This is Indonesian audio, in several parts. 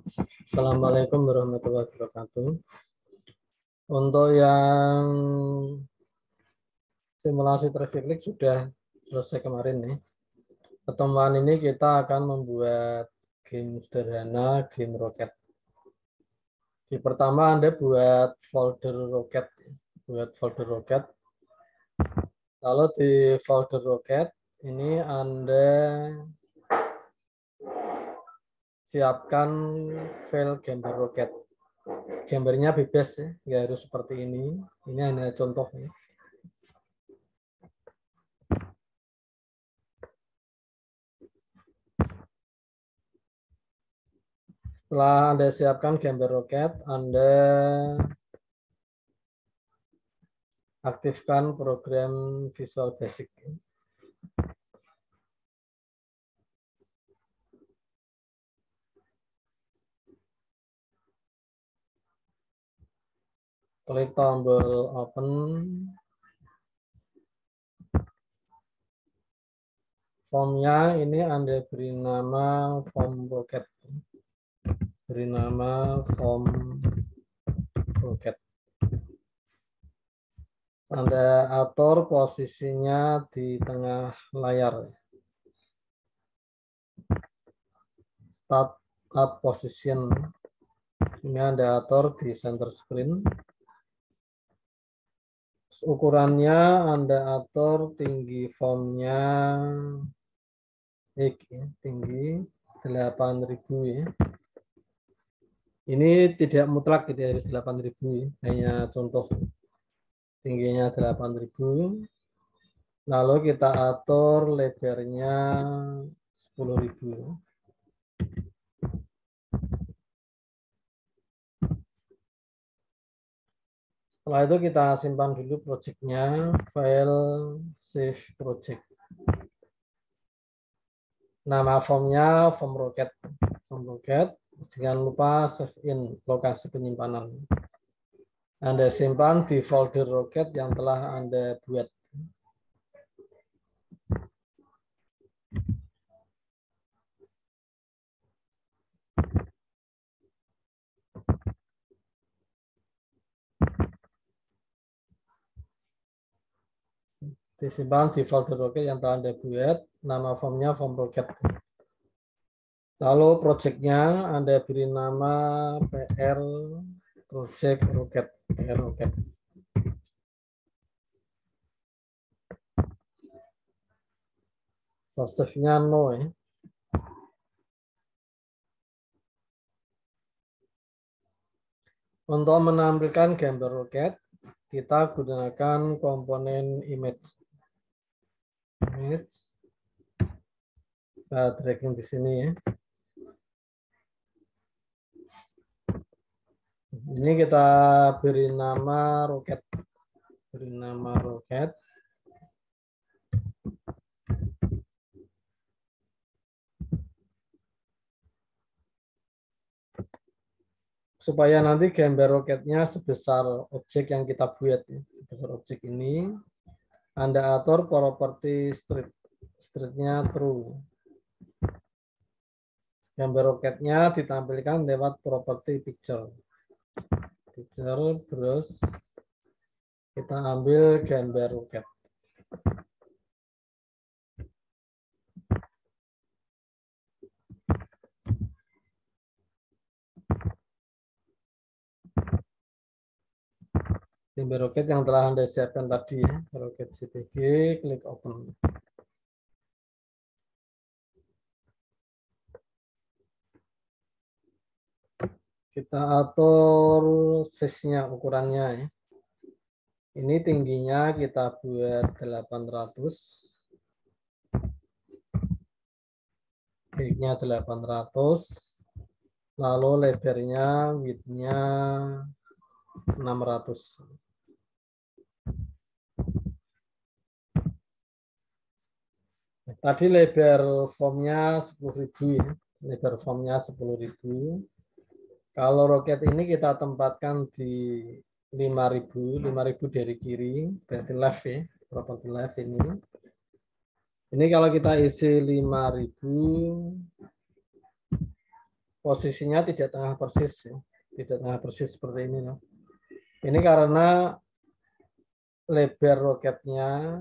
Assalamualaikum warahmatullahi wabarakatuh. Untuk yang simulasi traffic light sudah selesai kemarin nih. Pertemuan ini kita akan membuat game sederhana, game roket. Di pertama Anda buat folder roket. Lalu di folder roket ini Anda siapkan file gambar roket. Gambarnya bebas ya, nggak harus seperti ini. Ini hanya contohnya. Setelah Anda siapkan gambar roket, Anda aktifkan program Visual Basic. Klik tombol Open. Formnya ini Anda beri nama form roket. Beri nama form roket. Anda atur posisinya di tengah layar. Start up position. Ini Anda atur di center screen. Ukurannya Anda atur tinggi formnya tinggi 8000 ya. Ini tidak mutlak gitu harus 8000 hanya contoh. Tingginya 8000. Lalu kita atur lebarnya 10.000. Setelah itu kita simpan dulu projectnya, file save project. Nama formnya form roket. Jangan lupa save in lokasi penyimpanan. Anda simpan di folder roket yang telah Anda buat. Disimpan di folder roket yang telah Anda buat. Nama formnya form roket. Lalu projectnya Anda beri nama PR project roket. PR roket. Save-nya no ya. Untuk menampilkan gambar roket, kita gunakan komponen image. Kita dragging di sini ya. Ini kita beri nama roket. Beri nama roket. Supaya nanti gambar roketnya sebesar objek yang kita buat ya. Sebesar objek ini Anda atur properti streetnya true. Gambar roketnya ditampilkan lewat properti picture. Terus kita ambil gambar roket. Gambar roket yang telah Anda siapkan tadi ya, roket JPG, klik open. Kita atur size-nya, ukurannya ya. Ini tingginya kita buat 800. Height-nya 800. Lalu lebarnya, width-nya 600. Tadi lebar formnya 10.000 ya. Lebar formnya 10.000. Kalau roket ini kita tempatkan di 5.000 dari kiri, berarti left ya, property left ini. Ini kalau kita isi 5.000, posisinya tidak tengah persis, ya. Tidak tengah persis seperti ini. Loh. Ini karena lebar roketnya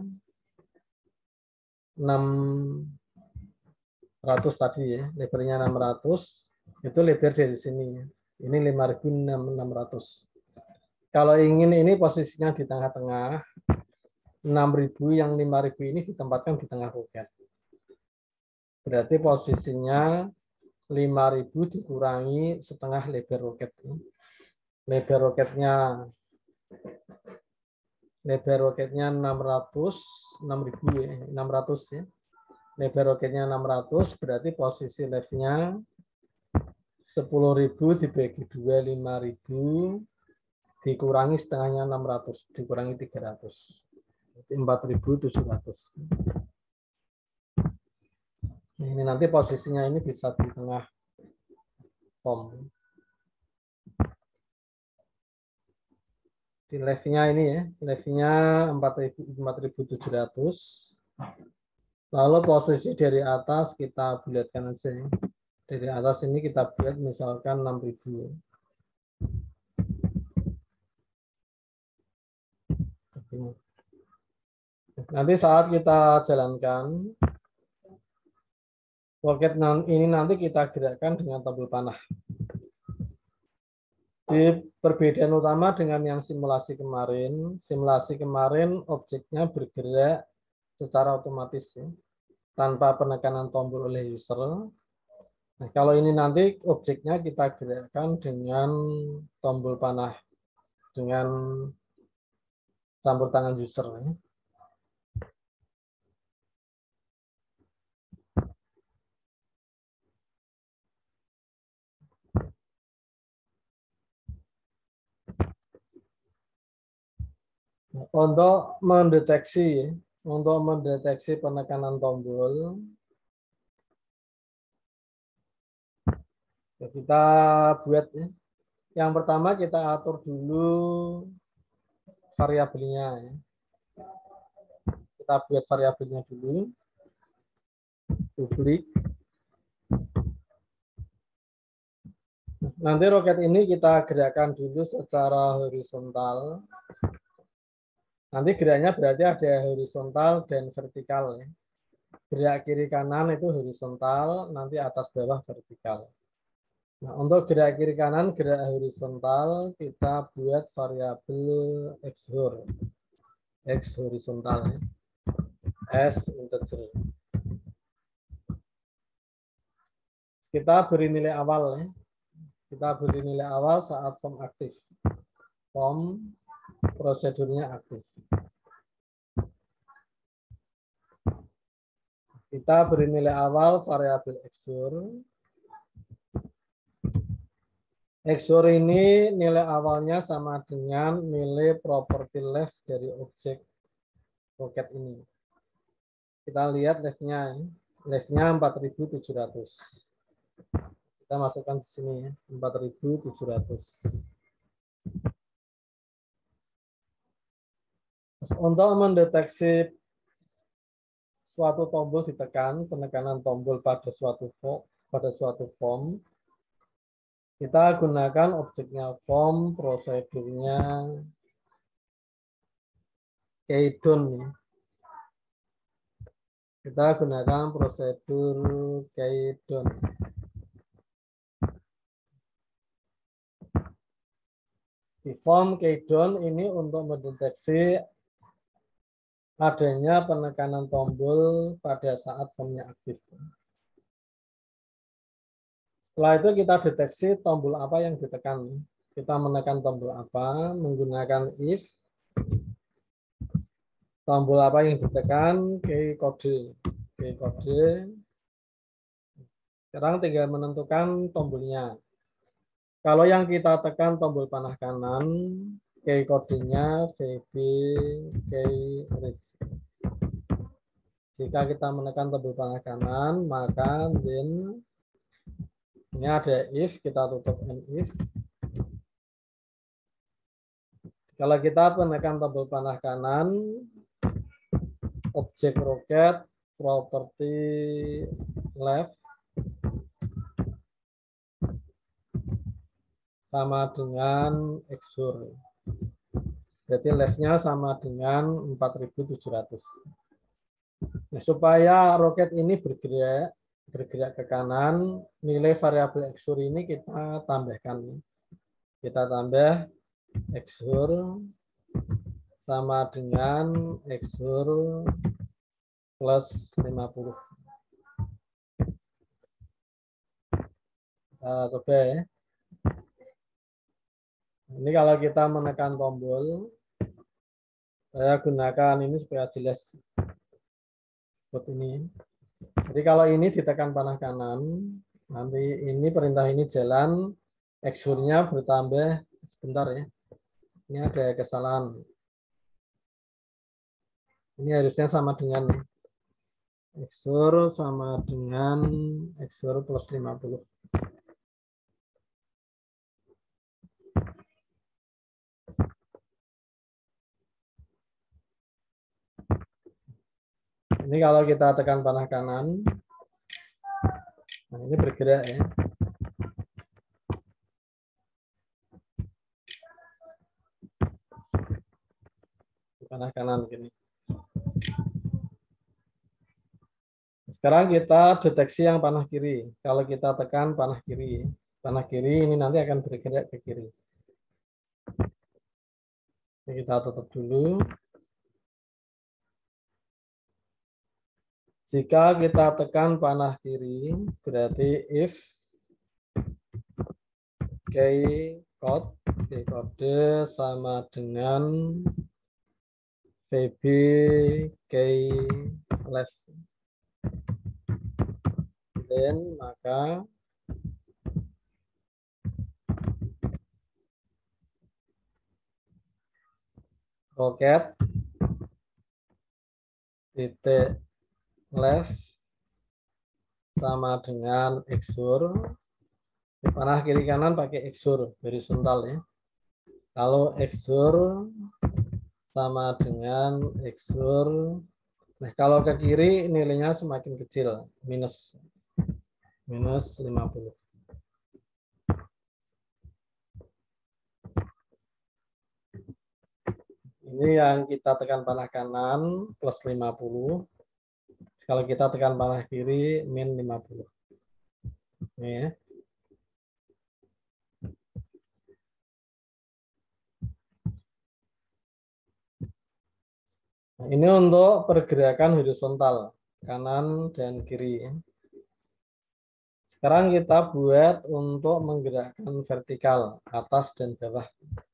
600 tadi ya, lebarnya 600, itu lebar dari sini. Ini 5.600. Kalau ingin ini posisinya di tengah-tengah, 6.000 yang 5.000 ini ditempatkan di tengah roket. Berarti posisinya 5.000 dikurangi setengah lebar roket. Lebar roketnya 600, 6.000 ya, 600 ya. Lebar roketnya 600, berarti posisi leftnya 10.000 dibagi 2, 5.000 dikurangi setengahnya 600, dikurangi 300. 4.700. Ini nanti posisinya ini bisa di tengah pom. Di levelnya ini ya, levelnya 4.700. Lalu posisi dari atas kita bulatkan aja ya. Dari atas ini kita buat misalkan 6.000. Nanti saat kita jalankan, roket ini nanti kita gerakkan dengan tombol panah. Di perbedaan utama dengan yang simulasi kemarin objeknya bergerak secara otomatis ya, tanpa penekanan tombol oleh user. Nah, kalau ini nanti objeknya kita gerakkan dengan tombol panah, dengan campur tangan user. Ya. Untuk mendeteksi penekanan tombol, kita buat ya. Yang pertama kita atur dulu variabelnya. Ya. Kita buat variabelnya dulu, publik. Nanti roket ini kita gerakkan dulu secara horizontal. Nanti geraknya berarti ada horizontal dan vertikal. Ya. Gerak kiri kanan itu horizontal, nanti atas bawah vertikal. Nah, untuk gerak kiri kanan, gerak horizontal, kita buat variabel xhor. X horizontal. Ya. S integer. Kita beri nilai awal. Ya. Kita beri nilai awal saat form aktif. Form prosedurnya aktif. Kita beri nilai awal variabel xhor. Xhor ini nilai awalnya sama dengan nilai property left dari objek roket ini. Kita lihat leftnya 4.700. Kita masukkan di sini ya, 4.700. Untuk mendeteksi suatu tombol ditekan, penekanan tombol pada suatu form, kita gunakan objeknya form, prosedurnya keydon. Kita gunakan prosedur keydon. Di form keydon ini untuk mendeteksi adanya penekanan tombol pada saat formnya aktif. Setelah itu kita deteksi tombol apa yang ditekan. Kita menekan tombol apa menggunakan if. Tombol apa yang ditekan, key kode. Sekarang tinggal menentukan tombolnya. Kalau yang kita tekan tombol panah kanan, key kodenya VB key reach. Jika kita menekan tombol panah kanan, maka then ini ada if, kita tutup if. Kalau kita menekan tombol panah kanan, objek roket, property left, sama dengan exur. Berarti leftnya sama dengan 4.700. Nah, supaya roket ini bergerak ke kanan, nilai variabel exur ini kita tambahkan. Kita tambah exur sama dengan exur plus 50. Kita coba ya. Ini kalau kita menekan tombol, saya gunakan ini supaya jelas seperti ini. Jadi kalau ini ditekan panah kanan, nanti ini perintah ini jalan, exurnya bertambah, sebentar ya. Ini ada kesalahan. Ini harusnya sama dengan exur sama dengan exur plus 50. Ini kalau kita tekan panah kanan, nah ini bergerak ya. Panah kanan gini. Sekarang kita deteksi yang panah kiri. Kalau kita tekan panah kiri ini nanti akan bergerak ke kiri. Ini kita tutup dulu. Jika kita tekan panah kiri, berarti if kode sama dengan VB left. Then maka roket titik left sama dengan exur. Panah kiri kanan pakai exur horizontal ya. Kalau exur sama dengan exur, nah kalau ke kiri nilainya semakin kecil, minus 50. Ini yang kita tekan panah kanan plus 50. Kalau kita tekan panah kiri min 50. Ini ya. Nah, ini untuk pergerakan horizontal kanan dan kiri. Sekarang kita buat untuk menggerakkan vertikal atas dan bawah.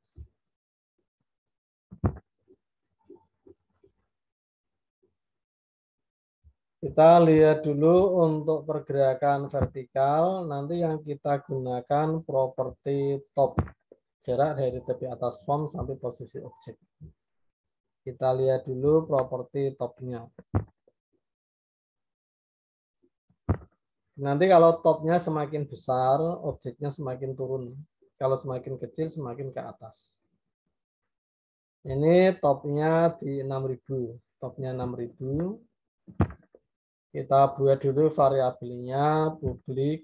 Kita lihat dulu untuk pergerakan vertikal, nanti yang kita gunakan properti top, jarak dari tepi atas form sampai posisi objek. Kita lihat dulu properti topnya. Nanti kalau topnya semakin besar, objeknya semakin turun. Kalau semakin kecil, semakin ke atas. Ini topnya di 6.000. Topnya 6.000. Kita buat dulu variabelnya publik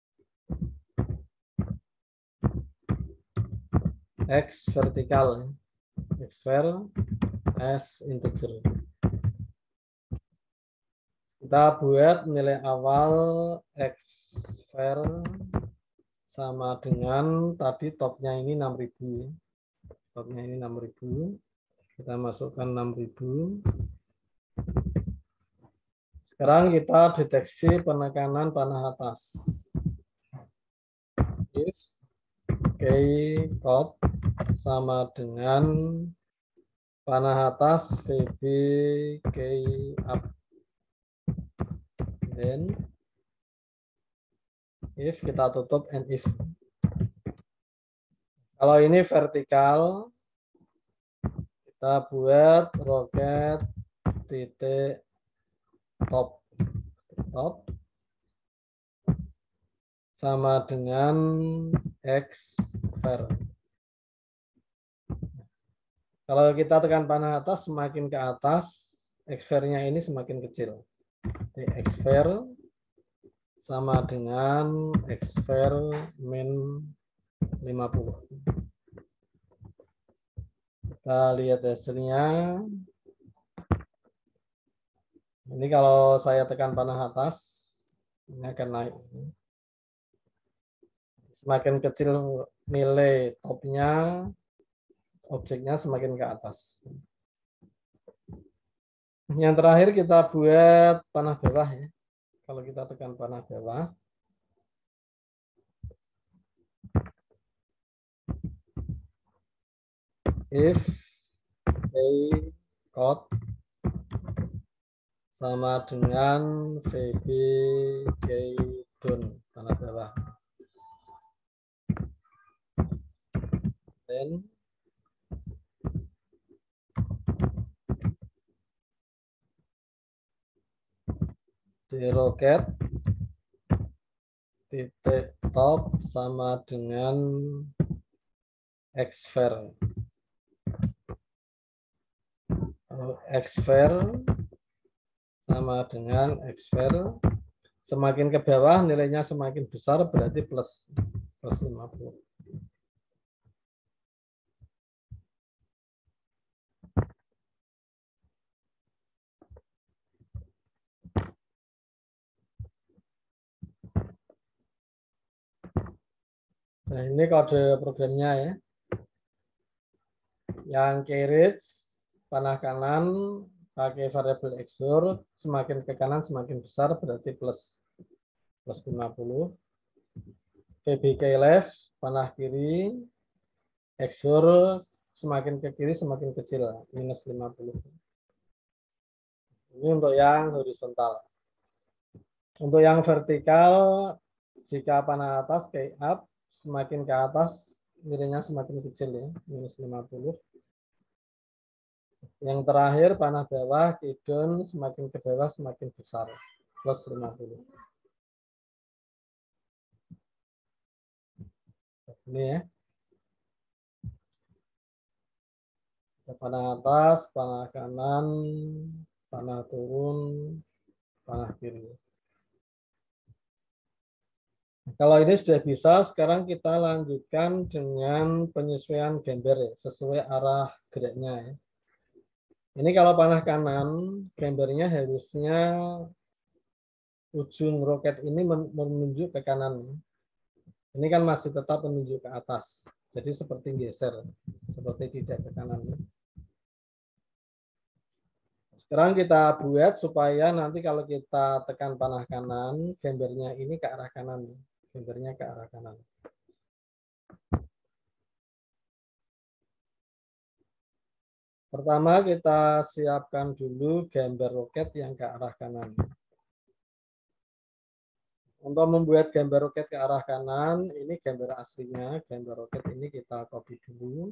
X vertikal, X var, S integer. Kita buat nilai awal X var sama dengan tadi topnya ini 6.000. Topnya ini 6.000. Kita masukkan 6.000. Sekarang kita deteksi penekanan panah atas. If K-code sama dengan panah atas VB K up. Then if kita tutup and if. Kalau ini vertikal, kita buat roket titik top sama dengan X var. Kalau kita tekan panah atas, semakin ke atas, X var-nya ini semakin kecil. Jadi X var sama dengan X var min 50. Kita lihat hasilnya. Ini kalau saya tekan panah atas, ini akan naik. Semakin kecil nilai topnya, objeknya semakin ke atas. Yang terakhir kita buat panah bawah ya. Kalau kita tekan panah bawah, if A code sama dengan VB K down panah bawah. Then di roket titik top sama dengan xvar. Xvar sama dengan xvar. Semakin ke bawah nilainya semakin besar, berarti plus 50. Nah, ini kode programnya ya. Yang carriage panah kanan pakai variabel exor, semakin ke kanan semakin besar, berarti plus 50. VBK left panah kiri exor, semakin ke kiri semakin kecil, minus 50. Ini untuk yang horizontal. Untuk yang vertikal, jika panah atas kayak up, semakin ke atas nilainya semakin kecil ya, minus 50. Yang terakhir panah bawah, kidon, semakin ke bawah semakin besar, plus 50. Ini ya. Panah atas, panah kanan, panah turun, panah kiri. Kalau ini sudah bisa, sekarang kita lanjutkan dengan penyesuaian gambar ya, sesuai arah geraknya ya. Ini kalau panah kanan, gambarnya harusnya ujung roket ini menunjuk ke kanan. Ini kan masih tetap menunjuk ke atas. Jadi seperti geser, seperti tidak ke kanan. Sekarang kita buat supaya nanti kalau kita tekan panah kanan, gambarnya ini ke arah kanan. Gambarnya ke arah kanan. Pertama kita siapkan dulu gambar roket yang ke arah kanan. Untuk membuat gambar roket ke arah kanan, ini gambar aslinya. Gambar roket ini kita copy dulu.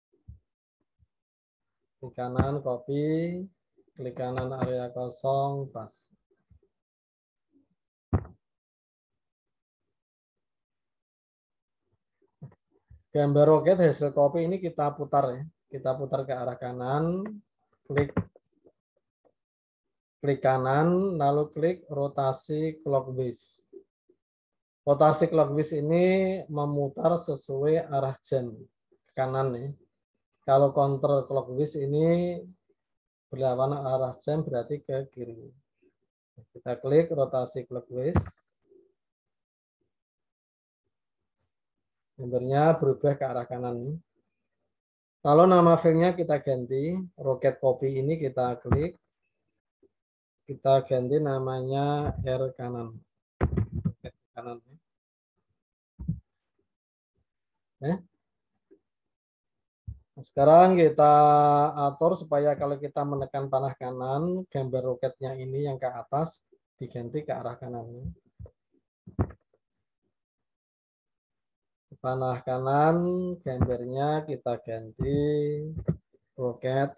Klik kanan, copy. Klik kanan area kosong, pas. Gambar roket hasil copy ini kita putar ya. Kita putar ke arah kanan. Klik kanan, lalu klik rotasi clockwise. Rotasi clockwise ini memutar sesuai arah jam ke kanan ya. Kalau counter clockwise ini berlawanan arah jam berarti ke kiri. Kita klik rotasi clockwise. Gambarnya berubah ke arah kanan. Kalau nama filenya kita ganti, roket copy ini kita klik. Kita ganti namanya R kanan. Roket kanan. Sekarang kita atur supaya kalau kita menekan panah kanan, gambar roketnya ini yang ke atas diganti ke arah kanan. Panah kanan, gambarnya kita ganti roket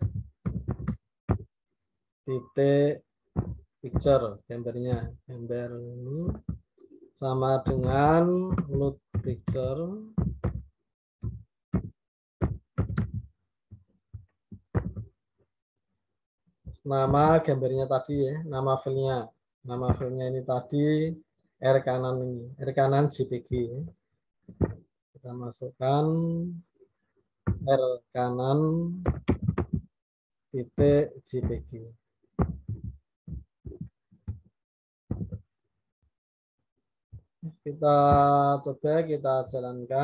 titik picture, gambarnya. Gambar ini sama dengan load picture. Nama gambarnya tadi ya, nama filenya. Nama filenya ini tadi R kanan ini, R kanan JPG. Kita masukkan R kanan titik JPG. Kita coba kita jalankan.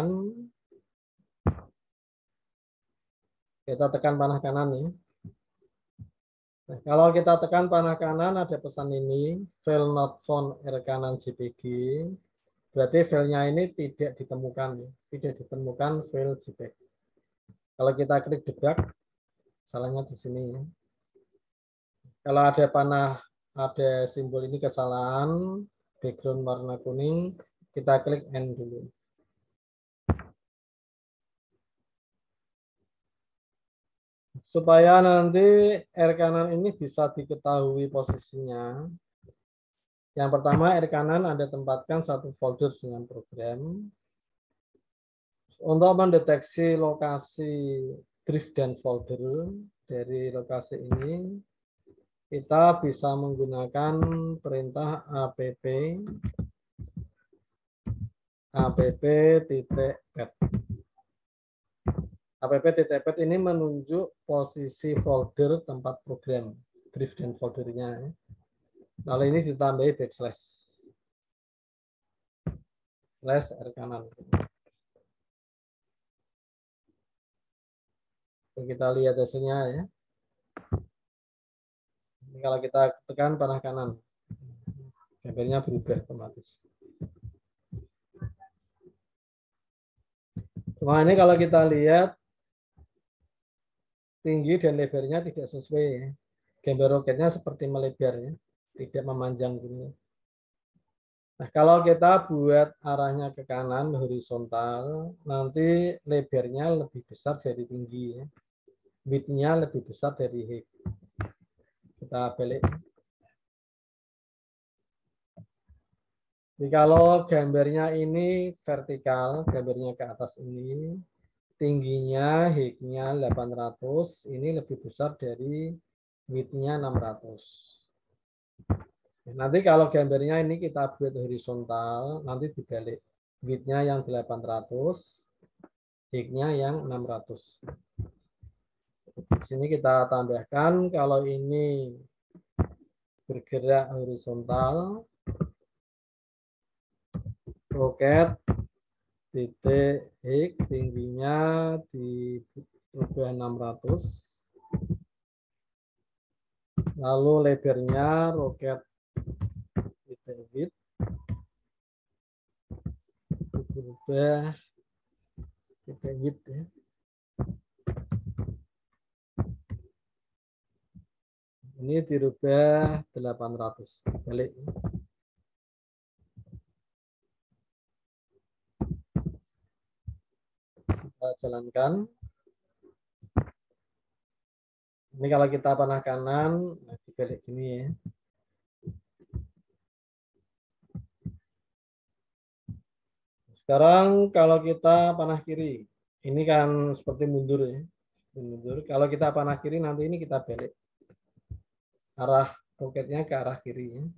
Kita tekan panah kanan ya. Nah, kalau kita tekan panah kanan ada pesan ini, file not found R kanan JPG. Berarti filenya ini tidak ditemukan, ya. Tidak ditemukan file JPG. Kalau kita klik debug, salahnya di sini ya. Kalau ada panah, ada simbol ini kesalahan, background warna kuning, kita klik N dulu. Supaya nanti R kanan ini bisa diketahui posisinya. Yang pertama, R kanan Anda tempatkan satu folder dengan program. Untuk mendeteksi lokasi drift dan folder dari lokasi ini, kita bisa menggunakan perintah app-pet. App-pet ini menunjuk posisi folder tempat program drift dan foldernya. Lalu ini ditambahi backslash R kanan. Kita lihat hasilnya ya. Ini kalau kita tekan panah kanan, gambarnya berubah otomatis. Cuma ini kalau kita lihat tinggi dan lebarnya tidak sesuai ya. Gambar roketnya seperti melebar ya, tidak memanjang gini. Nah, kalau kita buat arahnya ke kanan horizontal, nanti lebarnya lebih besar dari tinggi ya. Width-nya lebih besar dari height. Kita balik. Jadi kalau gambarnya ini vertikal, gambarnya ke atas ini, tingginya height-nya 800, ini lebih besar dari width-nya 600. Nanti kalau gambarnya ini kita buat horizontal, nanti dibalik. Width-nya yang 800, height-nya yang 600. Di sini kita tambahkan kalau ini bergerak horizontal, roket titik height tingginya dirubah 600, lalu lebarnya roket titik width dirubah titik width ya. Ini dirubah 800 balik. Kita jalankan. Ini kalau kita panah kanan, nah dibalik gini ya. Sekarang kalau kita panah kiri, ini kan seperti mundur ya. Mundur. Kalau kita panah kiri nanti ini kita balik. Arah roketnya ke arah kiri ya.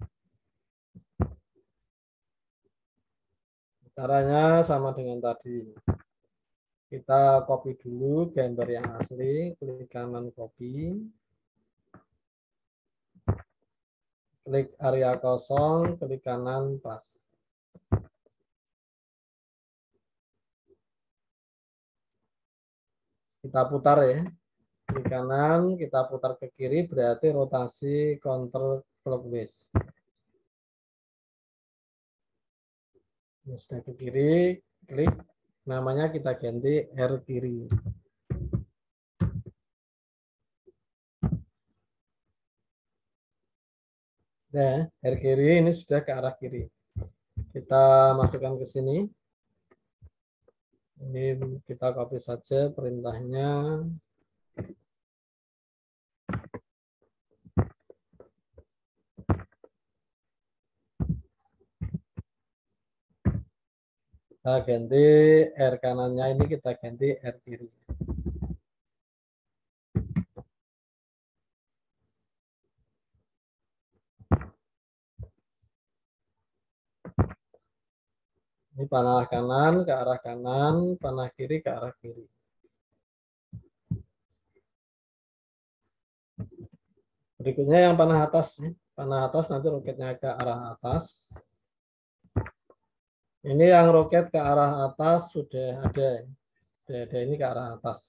Caranya sama dengan tadi. Kita copy dulu gambar yang asli, klik kanan copy. Klik area kosong, klik kanan paste. Kita putar ya. Klik kanan, kita putar ke kiri, berarti rotasi counter clockwise. Sudah ke kiri, klik, namanya kita ganti R kiri. Nah, R kiri ini sudah ke arah kiri. Kita masukkan ke sini. Ini kita copy saja perintahnya. Kita ganti R kanannya ini kita ganti R kiri. Ini panah kanan ke arah kanan, panah kiri ke arah kiri. Berikutnya yang panah atas. Panah atas nanti roketnya ke arah atas. Ini yang roket ke arah atas sudah ada. Sudah ada ini ke arah atas.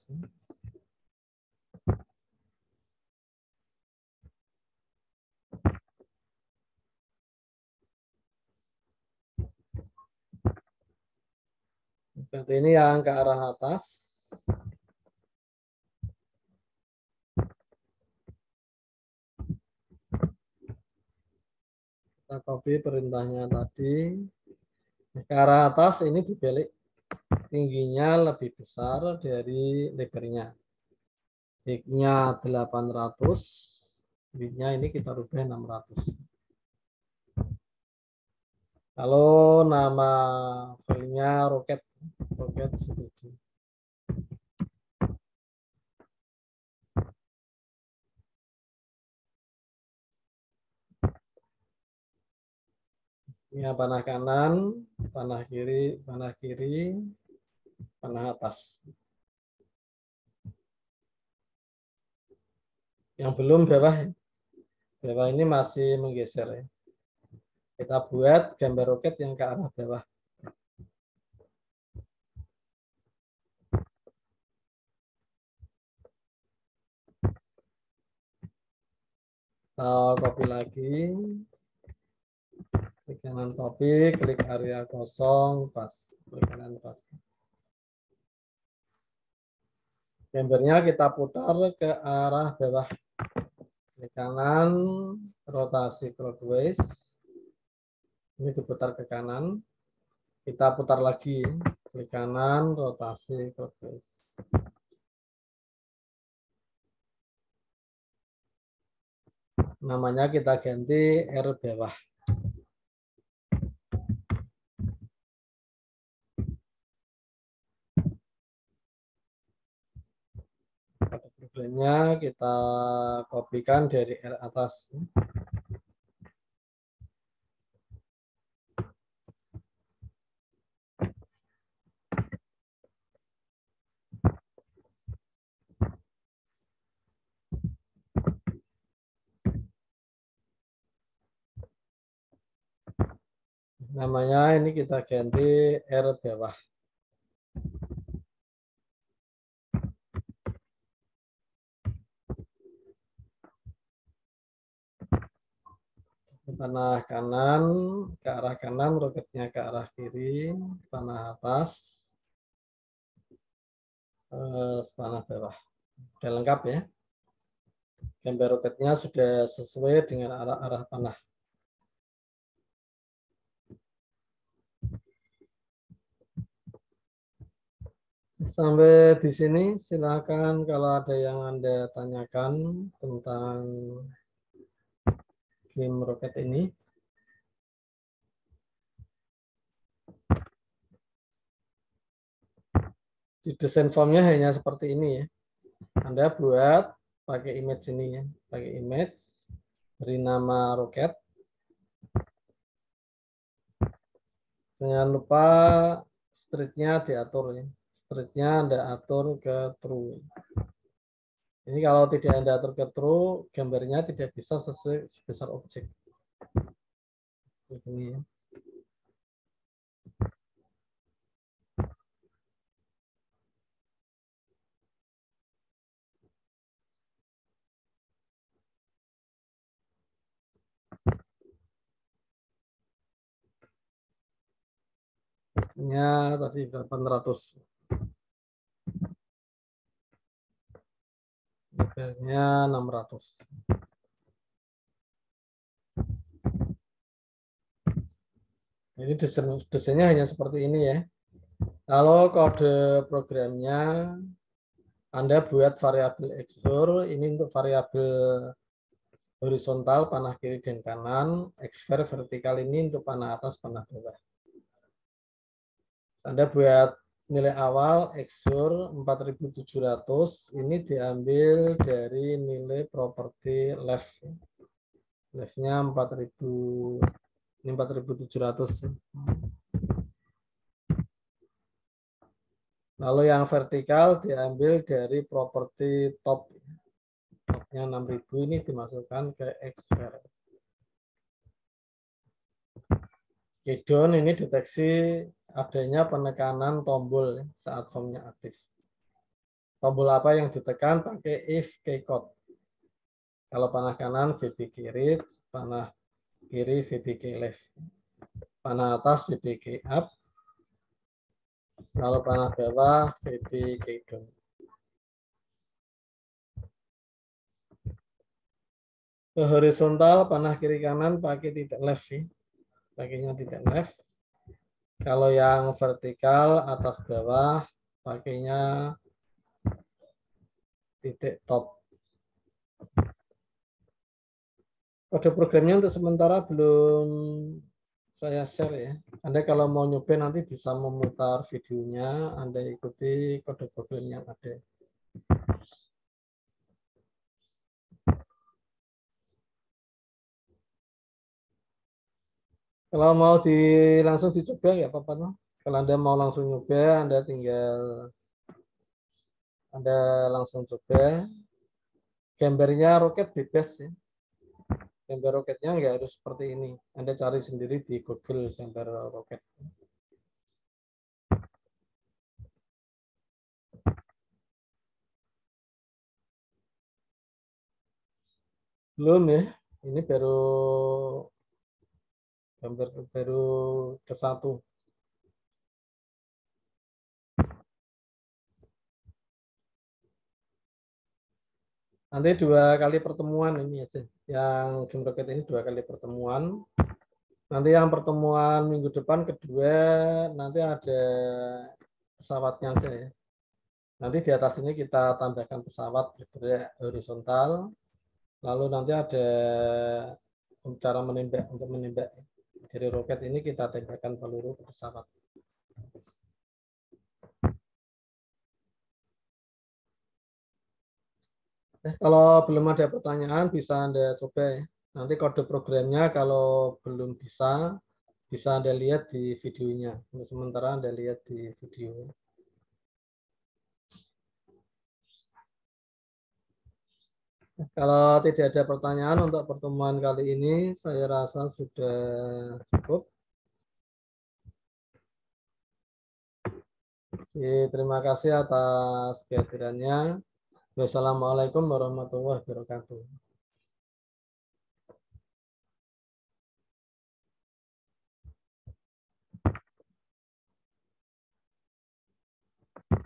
Berarti ini yang ke arah atas. Kita copy perintahnya tadi. Ke arah atas ini dibalik. Tingginya lebih besar dari lebarnya. Peaknya 800. Widthnya ini kita rubah 600. Kalau nama filenya roket setuju. Ini panah kanan, panah kiri, panah atas. Yang belum bawah, bawah ini masih menggeser ya. Kita buat gambar roket yang ke arah bawah. Kita copy lagi. Klik kanan copy, klik area kosong, pas. Klik kanan pas. Gambarnya kita putar ke arah bawah. Klik kanan, rotasi clockwise. Ini diputar ke kanan. Kita putar lagi. Klik kanan, rotasi clockwise. Namanya kita ganti R bawah. Pada programnya kita kopikan dari R atas. Namanya ini kita ganti R bawah. Panah kanan ke arah kanan, roketnya ke arah kiri, panah atas, panah bawah. Sudah lengkap ya. Gambar roketnya sudah sesuai dengan arah panah. Sampai di sini silakan kalau ada yang Anda tanyakan tentang game roket ini. Di desain formnya hanya seperti ini ya. Anda buat pakai image ini ya, pakai image, beri nama roket. Jangan lupa streetnya diatur ya. Streetnya Anda atur ke true. Ini kalau tidak Anda atur ke true, gambarnya tidak bisa sesuai sebesar objek. Ini ya. Nya tadi 800. Lebarnya 600. Ini desainnya hanya seperti ini ya. Kalau kode programnya Anda buat variabel explore, ini untuk variabel horizontal panah kiri dan kanan, exfer vertikal ini untuk panah atas, panah bawah. Anda buat nilai awal exur 4700, ini diambil dari nilai properti left. Leftnya 4000, ini 4700. Lalu yang vertikal diambil dari properti top. Topnya 6000 ini dimasukkan ke Excel. Keydown ini deteksi adanya penekanan tombol saat formnya aktif. Tombol apa yang ditekan pakai if keycode. Kalau panah kanan VBK reach, panah kiri VBK left. Panah atas VBK up, kalau panah bawah VBK down. Ke horizontal panah kiri kanan pakai titik left sih. Pakainya titik left. Kalau yang vertikal atas bawah pakainya titik top. Kode programnya untuk sementara belum saya share ya. Anda kalau mau nyoba nanti bisa memutar videonya, Anda ikuti kode program yang ada. Kalau mau langsung dicoba ya apa-apa. No? Kalau Anda mau langsung nyoba, Anda langsung coba. Gambarnya roket bebas ya. Gambar roketnya nggak harus seperti ini. Anda cari sendiri di Google gambar roket. Belum ya. Ini baru gambar baru ke satu. Nanti 2 kali pertemuan ini aja. Yang game roket ini 2 kali pertemuan. Nanti yang pertemuan minggu depan kedua nanti ada pesawatnya aja ya. Nanti di atas ini kita tambahkan pesawat bergerak horizontal. Lalu nanti ada cara menembak untuk menembak dari roket ini kita tembakkan peluru ke pesawat. Kalau belum ada pertanyaan bisa Anda coba ya. Nanti kode programnya kalau belum bisa Anda lihat di videonya. Untuk sementara Anda lihat di video. Kalau tidak ada pertanyaan untuk pertemuan kali ini, saya rasa sudah cukup. Terima kasih atas kehadirannya. Wassalamualaikum warahmatullahi wabarakatuh.